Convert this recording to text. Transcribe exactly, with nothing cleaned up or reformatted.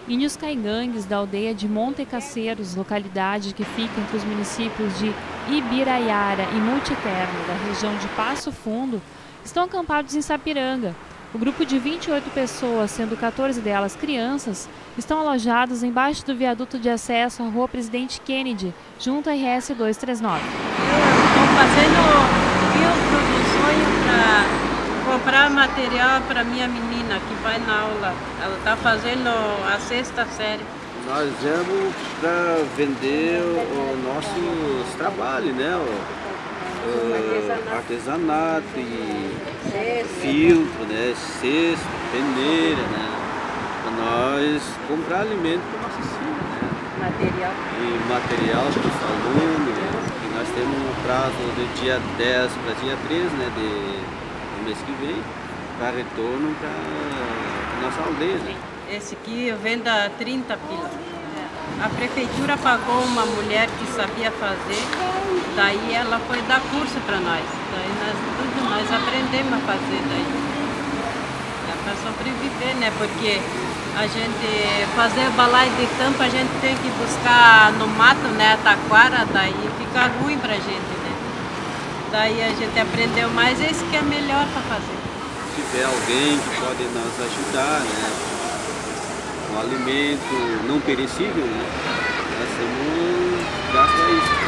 Índios caigangues da aldeia de Montecaceiros, localidade que fica entre os municípios de Ibiraiara e Multiterno, da região de Passo Fundo, estão acampados em Sapiranga. O grupo de vinte e oito pessoas, sendo quatorze delas crianças, estão alojados embaixo do viaduto de acesso à Rua Presidente Kennedy, junto à R S duzentos e trinta e nove. Estou fazendo filtro do sonho para comprar material para minha menina que vai na aula. Ela está fazendo a sexta série. Nós viemos para vender os nossos trabalhos, né? O, o artesanato e filtro, né? Cesto, peneira, né? Para nós comprar alimento para nossos filhos, né? Material. E material para os alunos, né? E nós temos um prazo do dia dez para dia treze, né? De mês que vem, para retorno para a nossa aldeia. Né? Esse aqui eu vendo a trinta pila. A prefeitura pagou uma mulher que sabia fazer, daí ela foi dar curso para nós. Daí nós, tudo nós aprendemos a fazer daí. É para sobreviver, né? Porque a gente fazer balai de campo, a gente tem que buscar no mato, né? Taquara, daí fica ruim pra gente, né? Daí a gente aprendeu mais, esse que é melhor para fazer. Se tiver alguém que pode nos ajudar, né, com alimento não perecível, né, nós temos grato a isso.